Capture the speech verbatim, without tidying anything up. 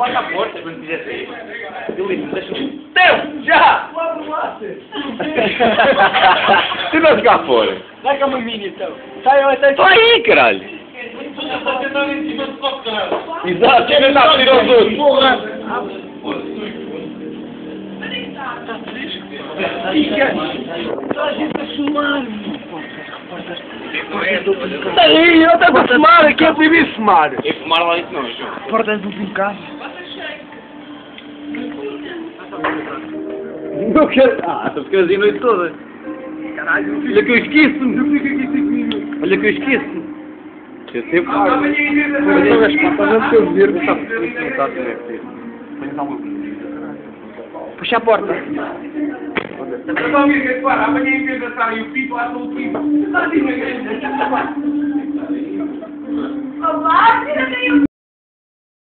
bota a porta quando quiser sair. Eu ligo, deixa-me. Tempo! Já! Tu vai ficar fora. Vai com a maminha então. Sai, vai, sai. Tô aí, caralho. Exato, você não tá tirando os outros. Porra! Toda a gente a fumar. Aí, eu tenho para fumar, aqui é proibido fumar. E fumar lá isso não, João. Portas do fim de casa. Não quero. Ah, tu ficas a noite toda. Caralho, Olha que eu esqueço-me. eu fico aqui cinco minutos. Olha que eu esqueço-me. Eu sempre pago. Eu sou as patas, não sei o ver. Puxa a porta. Amanhã em vez de estar o pipo, lá o pipo. Olá!